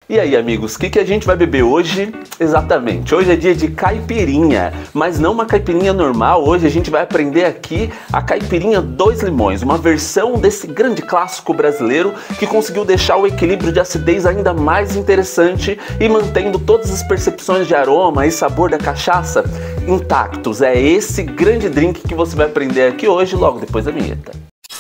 E aí, amigos, o que a gente vai beber hoje? Exatamente, hoje é dia de caipirinha, mas não uma caipirinha normal. Hoje a gente vai aprender aqui a caipirinha 2 limões, uma versão desse grande clássico brasileiro que conseguiu deixar o equilíbrio de acidez ainda mais interessante e mantendo todas as percepções de aroma e sabor da cachaça intactos. É esse grande drink que você vai aprender aqui hoje, logo depois da vinheta.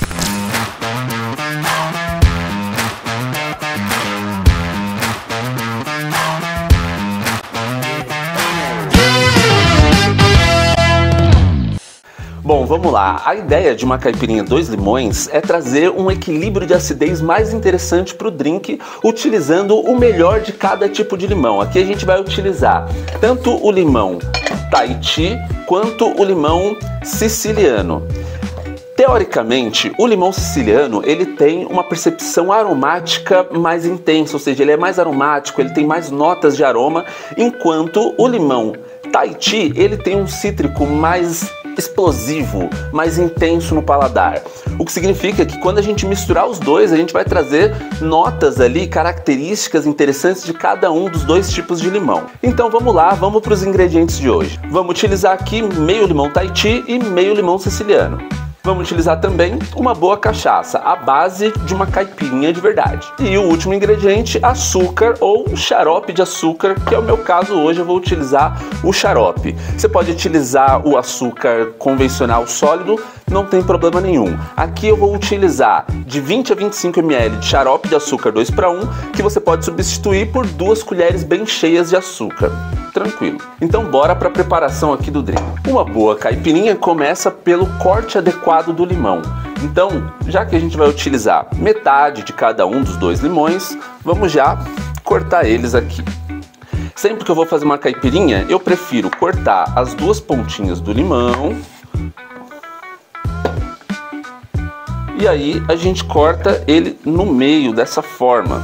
Bom, vamos lá. A ideia de uma caipirinha 2 limões é trazer um equilíbrio de acidez mais interessante para o drink, utilizando o melhor de cada tipo de limão. Aqui a gente vai utilizar tanto o limão Tahiti quanto o limão siciliano. Teoricamente, o limão siciliano ele tem uma percepção aromática mais intensa, ou seja, ele é mais aromático, ele tem mais notas de aroma, enquanto o limão Tahiti ele tem um cítrico mais explosivo, mais intenso no paladar. O que significa que quando a gente misturar os dois, a gente vai trazer notas ali, características interessantes de cada um dos dois tipos de limão. Então vamos lá, vamos para os ingredientes de hoje. Vamos utilizar aqui meio limão Tahiti e meio limão siciliano. Vamos utilizar também uma boa cachaça, a base de uma caipirinha de verdade. E o último ingrediente, açúcar ou xarope de açúcar, que é o meu caso hoje, eu vou utilizar o xarope. Você pode utilizar o açúcar convencional sólido, não tem problema nenhum. Aqui eu vou utilizar de 20 a 25 ml de xarope de açúcar 2:1, que você pode substituir por 2 colheres bem cheias de açúcar. Tranquilo. Então bora para a preparação aqui do drink. Uma boa caipirinha começa pelo corte adequado do limão. Então, já que a gente vai utilizar metade de cada um dos 2 limões, vamos já cortar eles aqui. Sempre que eu vou fazer uma caipirinha, eu prefiro cortar as 2 pontinhas do limão. E aí a gente corta ele no meio dessa forma.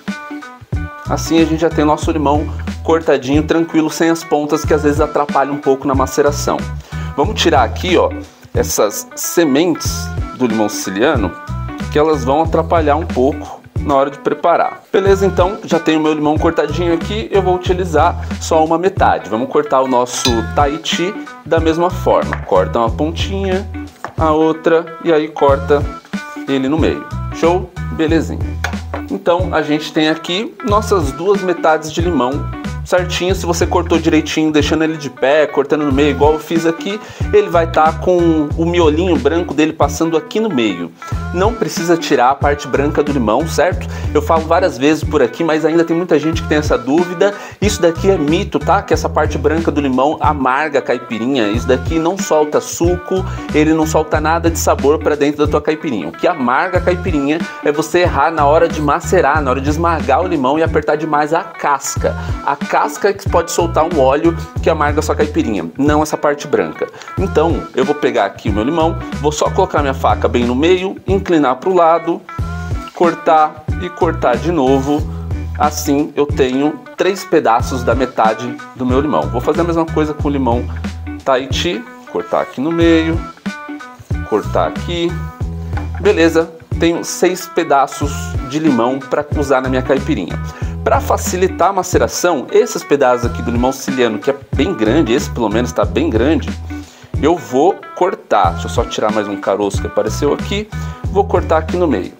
Assim a gente já tem nosso limão cortadinho, tranquilo, sem as pontas que às vezes atrapalham um pouco na maceração. Vamos tirar aqui, ó, essas sementes do limão siciliano, que elas vão atrapalhar um pouco na hora de preparar. Beleza, então já tenho o meu limão cortadinho aqui, eu vou utilizar só uma metade. Vamos cortar o nosso Tahiti da mesma forma. Corta uma pontinha, a outra e aí corta ele no meio. Show? Belezinha. Então a gente tem aqui nossas 2 metades de limão certinho. Se você cortou direitinho, deixando ele de pé, cortando no meio igual eu fiz aqui, ele vai estar com o miolinho branco dele passando aqui no meio. Não precisa tirar a parte branca do limão, certo? Eu falo várias vezes por aqui, mas ainda tem muita gente que tem essa dúvida. Isso daqui é mito, tá? Que essa parte branca do limão amarga a caipirinha. Isso daqui não solta suco, ele não solta nada de sabor para dentro da tua caipirinha. O que amarga a caipirinha é você errar na hora de macerar, na hora de esmagar o limão e apertar demais a casca. A casca que pode soltar um óleo que amarga a sua caipirinha, não essa parte branca. Então, eu vou pegar aqui o meu limão, vou só colocar minha faca bem no meio, inclinar para o lado, cortar e cortar de novo. Assim eu tenho 3 pedaços da metade do meu limão. Vou fazer a mesma coisa com o limão Tahiti, cortar aqui no meio, cortar aqui. Beleza, tenho 6 pedaços de limão para usar na minha caipirinha. Para facilitar a maceração, esses pedaços aqui do limão siciliano, que é bem grande, esse pelo menos está bem grande, eu vou cortar. Deixa eu só tirar mais um caroço que apareceu aqui. Vou cortar aqui no meio.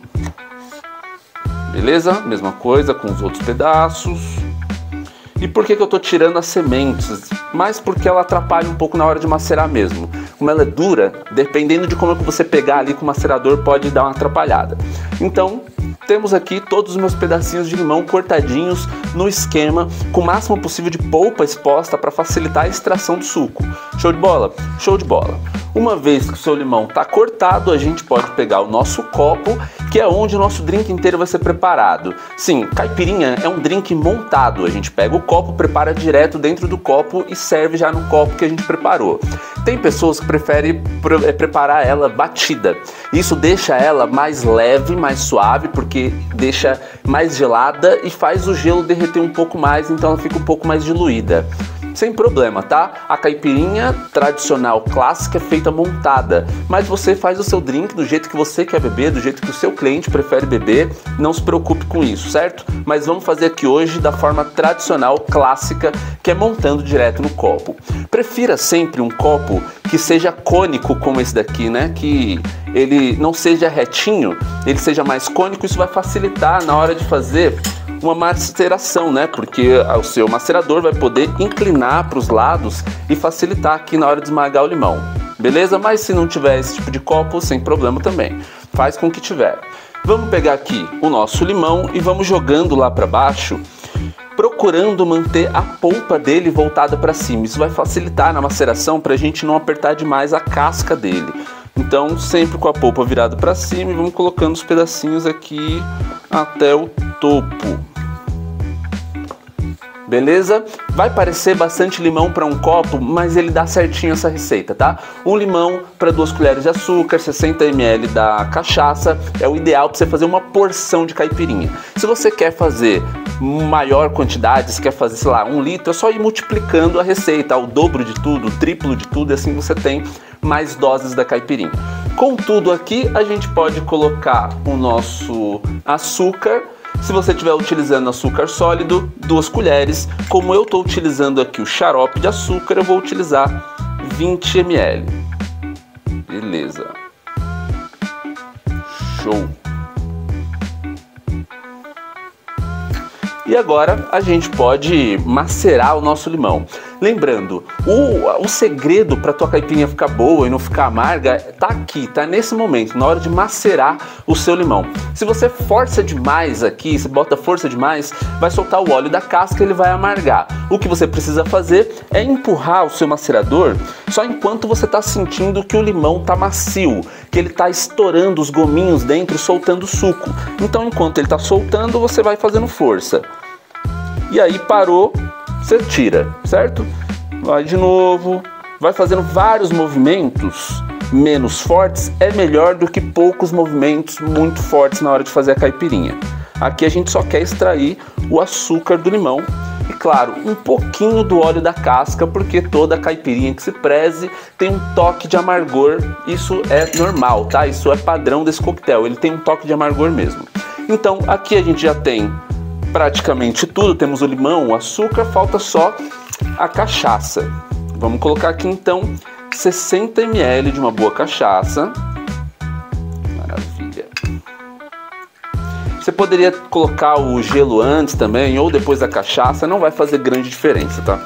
Beleza? Mesma coisa com os outros pedaços. E por que eu estou tirando as sementes? Mas porque ela atrapalha um pouco na hora de macerar mesmo. Como ela é dura, dependendo de como é que você pegar ali com o macerador, pode dar uma atrapalhada. Então, temos aqui todos os meus pedacinhos de limão cortadinhos no esquema, com o máximo possível de polpa exposta para facilitar a extração do suco. Show de bola? Show de bola! Uma vez que o seu limão está cortado, a gente pode pegar o nosso copo, que é onde o nosso drink inteiro vai ser preparado. Sim, caipirinha é um drink montado. A gente pega o copo, prepara direto dentro do copo e serve já no copo que a gente preparou. Tem pessoas que preferem preparar ela batida. Isso deixa ela mais leve, mais suave, porque deixa mais gelada e faz o gelo derreter um pouco mais, então ela fica um pouco mais diluída. sem problema, tá? A caipirinha tradicional clássica é feita montada, mas você faz o seu drink do jeito que você quer beber, do jeito que o seu cliente prefere beber, não se preocupe com isso, certo? Mas vamos fazer aqui hoje da forma tradicional clássica, que é montando direto no copo. Prefira sempre um copo que seja cônico como esse daqui, né? Que ele não seja retinho, ele seja mais cônico, isso vai facilitar na hora de fazer uma maceração, né? Porque o seu macerador vai poder inclinar para os lados e facilitar aqui na hora de esmagar o limão, beleza? Mas se não tiver esse tipo de copo, sem problema também, faz com o que tiver. Vamos pegar aqui o nosso limão e vamos jogando lá para baixo, procurando manter a polpa dele voltada para cima. Isso vai facilitar na maceração para a gente não apertar demais a casca dele. Então, sempre com a polpa virada para cima e vamos colocando os pedacinhos aqui até o topo. Beleza? Vai parecer bastante limão para um copo, mas ele dá certinho essa receita, tá? Um limão para 2 colheres de açúcar, 60 ml da cachaça, é o ideal para você fazer uma porção de caipirinha. Se você quer fazer maior quantidade, se quer fazer, sei lá, 1 litro, é só ir multiplicando a receita, o dobro de tudo, o triplo de tudo, e assim você tem mais doses da caipirinha. Contudo, aqui a gente pode colocar o nosso açúcar. Se você estiver utilizando açúcar sólido, 2 colheres. Como eu estou utilizando aqui o xarope de açúcar, eu vou utilizar 20 ml. Beleza. Show. E agora a gente pode macerar o nosso limão. Lembrando, o segredo para tua caipirinha ficar boa e não ficar amarga tá aqui, tá nesse momento, na hora de macerar o seu limão. Se você força demais aqui, se bota força demais, vai soltar o óleo da casca e ele vai amargar. O que você precisa fazer é empurrar o seu macerador só enquanto você tá sentindo que o limão tá macio, que ele tá estourando os gominhos dentro, soltando suco. Então, enquanto ele tá soltando, você vai fazendo força. E aí parou, você tira, certo? Vai de novo, vai fazendo vários movimentos menos fortes, é melhor do que poucos movimentos muito fortes na hora de fazer a caipirinha. Aqui a gente só quer extrair o açúcar do limão e, claro, um pouquinho do óleo da casca, porque toda caipirinha que se preze tem um toque de amargor. Isso é normal, tá? Isso é padrão desse coquetel, ele tem um toque de amargor mesmo. Então aqui a gente já tem praticamente tudo, temos o limão, o açúcar, falta só a cachaça. Vamos colocar aqui então 60 ml de uma boa cachaça. Maravilha. Você poderia colocar o gelo antes também ou depois da cachaça, não vai fazer grande diferença, tá?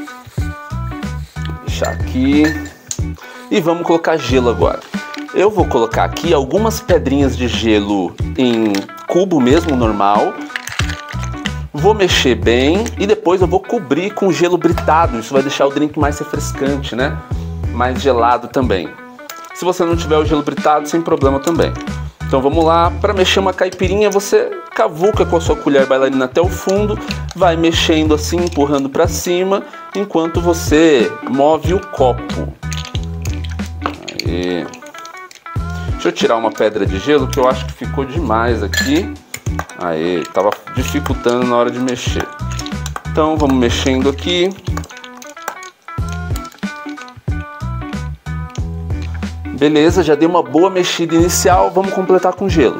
Vou deixar aqui. E vamos colocar gelo agora. Eu vou colocar aqui algumas pedrinhas de gelo em cubo mesmo, normal. Vou mexer bem e depois eu vou cobrir com gelo britado. Isso vai deixar o drink mais refrescante, né? Mais gelado também. Se você não tiver o gelo britado, sem problema também. Então vamos lá, para mexer uma caipirinha, você cavuca com a sua colher bailarina até o fundo, vai mexendo assim, empurrando para cima, enquanto você move o copo. Aí. Deixa eu tirar uma pedra de gelo, que eu acho que ficou demais aqui. Aí, tava dificultando na hora de mexer. Então vamos mexendo aqui. Beleza, já dei uma boa mexida inicial, vamos completar com gelo.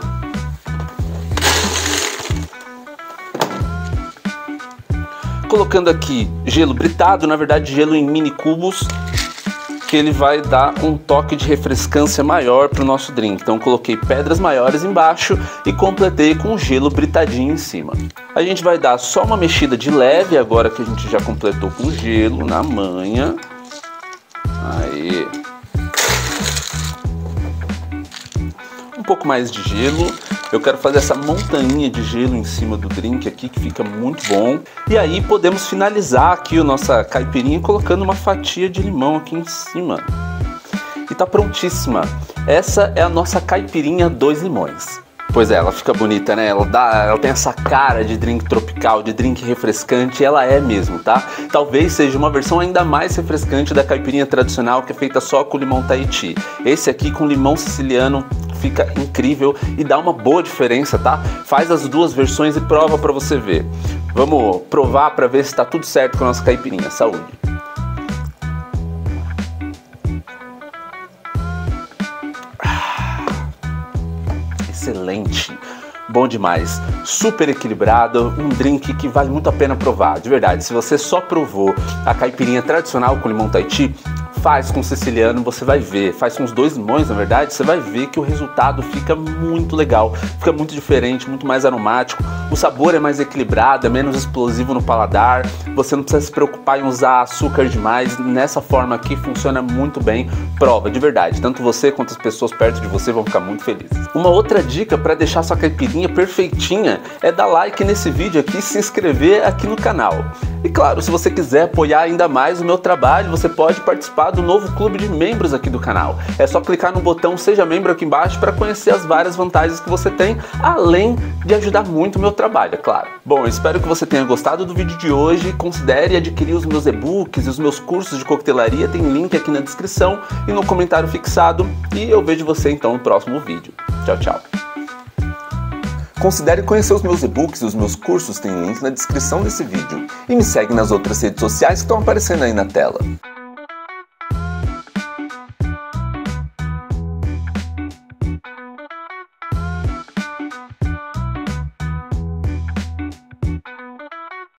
Colocando aqui gelo britado, na verdade gelo em mini cubos, que ele vai dar um toque de refrescância maior para o nosso drink. Então coloquei pedras maiores embaixo e completei com gelo britadinho em cima. A gente vai dar só uma mexida de leve agora que a gente já completou com gelo na manha. Aí. Um pouco mais de gelo. Eu quero fazer essa montanha de gelo em cima do drink aqui, que fica muito bom. E aí podemos finalizar aqui a nossa caipirinha colocando uma fatia de limão aqui em cima. E tá prontíssima. Essa é a nossa caipirinha 2 limões. Pois é, ela fica bonita, né? Ela tem essa cara de drink tropical, de drink refrescante, ela é mesmo, tá? Talvez seja uma versão ainda mais refrescante da caipirinha tradicional, que é feita só com limão Tahiti. Esse aqui com limão siciliano fica incrível e dá uma boa diferença, tá? Faz as duas versões e prova pra você ver. Vamos provar pra ver se tá tudo certo com a nossa caipirinha. Saúde! Excelente! Bom demais, super equilibrado, um drink que vale muito a pena provar, de verdade. Se você só provou a caipirinha tradicional com limão Tahiti, faz com siciliano, você vai ver, faz com os 2 limões, na verdade, você vai ver que o resultado fica muito legal, fica muito diferente, muito mais aromático, o sabor é mais equilibrado, é menos explosivo no paladar, você não precisa se preocupar em usar açúcar demais, nessa forma aqui funciona muito bem, prova, de verdade, tanto você quanto as pessoas perto de você vão ficar muito felizes. Uma outra dica para deixar sua caipirinha perfeitinha é dar like nesse vídeo aqui e se inscrever aqui no canal. E claro, se você quiser apoiar ainda mais o meu trabalho, você pode participar do novo clube de membros aqui do canal. É só clicar no botão Seja Membro aqui embaixo para conhecer as várias vantagens que você tem, além de ajudar muito o meu trabalho, é claro. Bom, eu espero que você tenha gostado do vídeo de hoje, considere adquirir os meus e-books e os meus cursos de coquetelaria, tem link aqui na descrição e no comentário fixado, e eu vejo você então no próximo vídeo. Tchau, tchau! Considere conhecer os meus e-books e os meus cursos, tem link na descrição desse vídeo. E me segue nas outras redes sociais que estão aparecendo aí na tela.